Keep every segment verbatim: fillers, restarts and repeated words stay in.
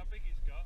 big it's got.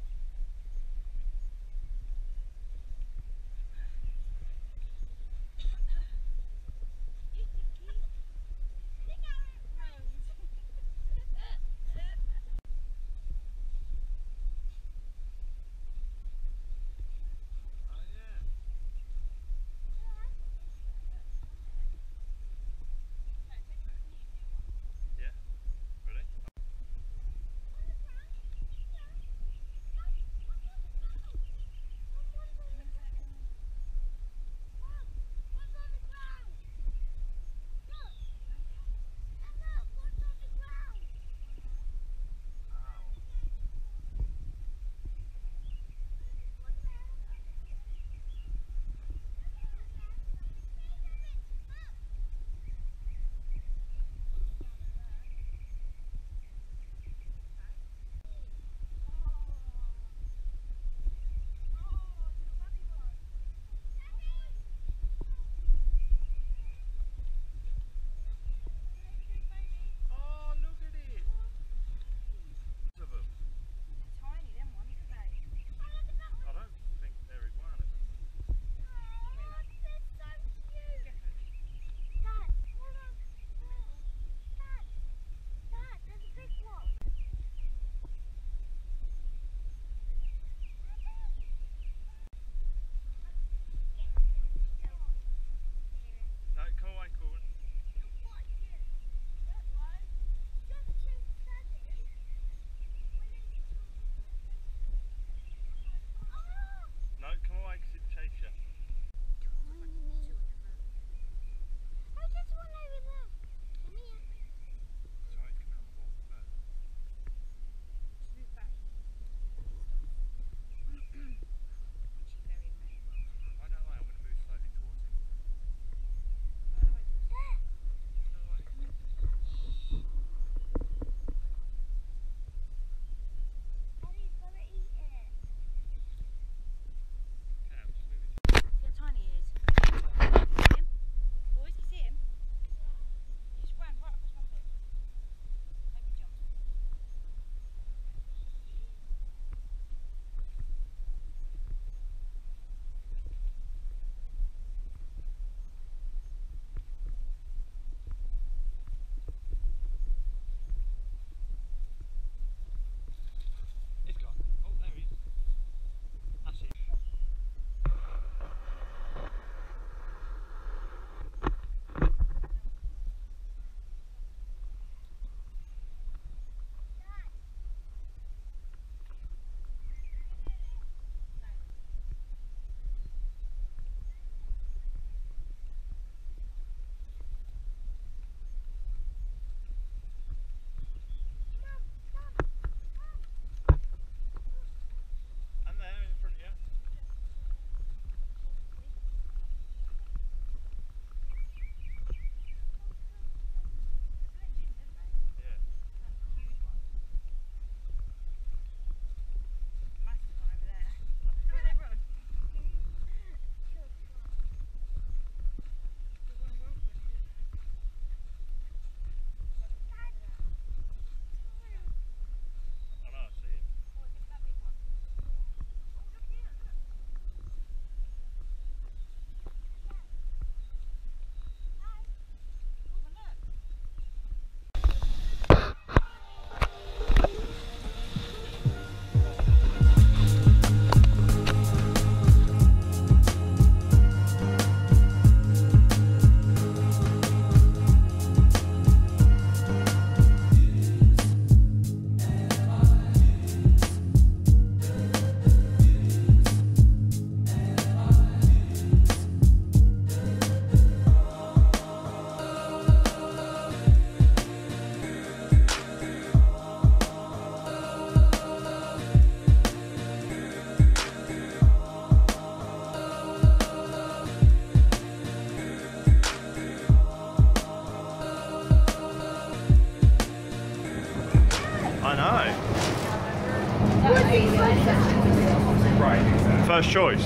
Right. First choice.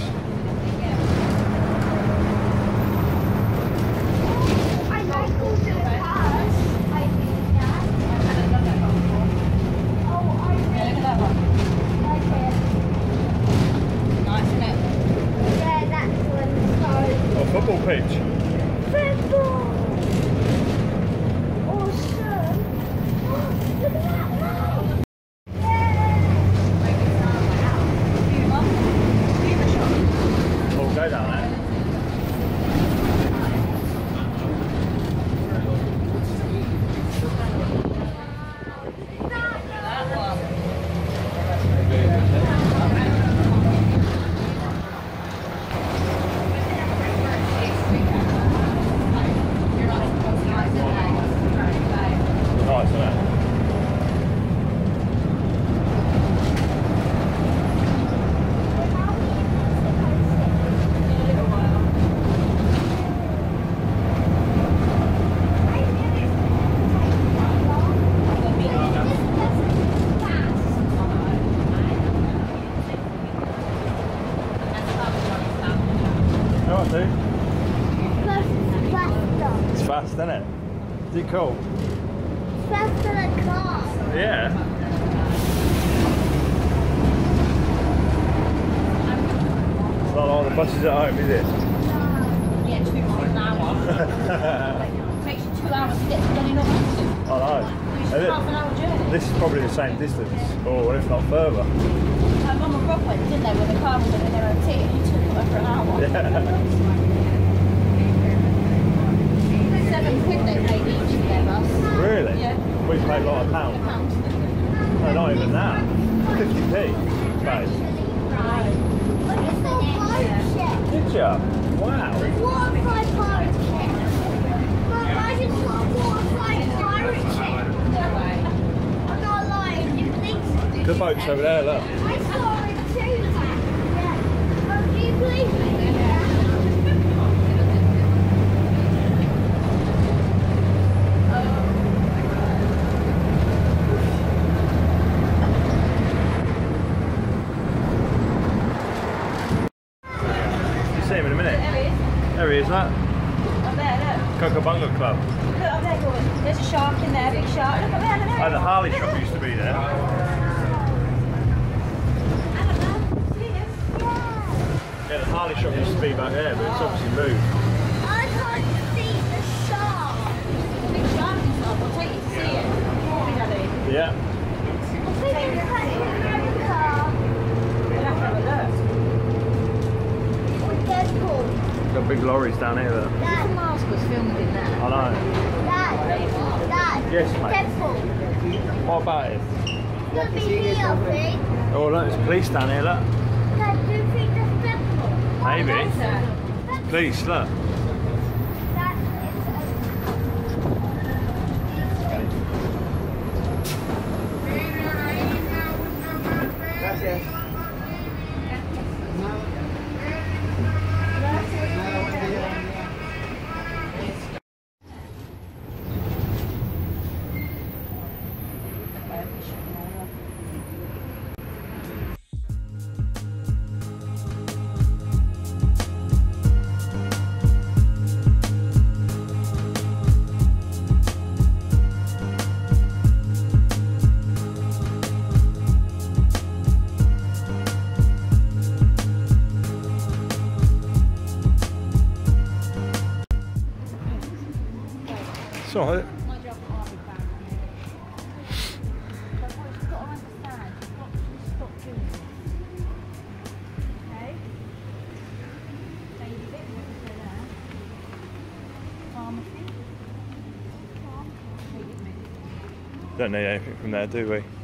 Is it cool? Fast for the car. Yeah. It's not like the buses at home, is it? Yeah, two miles an hour. It takes you two hours to get to Dunedin. I know. It's And half an hour journey. this is probably the same distance, or if not further. My mum and Rob went, didn't they, when the car was in their own tea, and it took them over an hour. Yeah. Seven quid they paid each for their bus. Really? Yeah. We paid like a pound. Pound. No, not even that. fifty p. Paid. Right. Look, it's all pirate ship. Did ya? Wow. Waterfly pirate ship. But imagine it's not a waterfly pirate ship. No way. I'm not lying. It thinks The boat's over there, look. I saw it too. Yeah. Oh, do you believe me? See him in a minute. There he is. There he is, that. Up there, look. Cocobongo Club. Look up there, Gordon. There's a shark in there, big shark. Look up there, look Oh, there. the Harley shop used to be there. Yeah, the Harley shop used to be back there, but it's obviously moved. I can't see the shark. Big shark and stuff. I'll take you to see it. Daddy. Yeah. I think it's like America. We'll have to have a look. With Deadpool. Got big lorries down here, look. Dad, Mask was filmed in there. I know. Dad, Dad. Yes, mate. Deadpool. What about it? It's gonna be here, I think. Oh, look, there's police down here, look. Dad, do you think that's Deadpool? Maybe. That's- Police, look. That It's alright. My job can't be bad. But what you've got to understand, you've got to stop doing this. Okay? Baby bit, what is there? Pharmacy. Don't need anything from there, do we?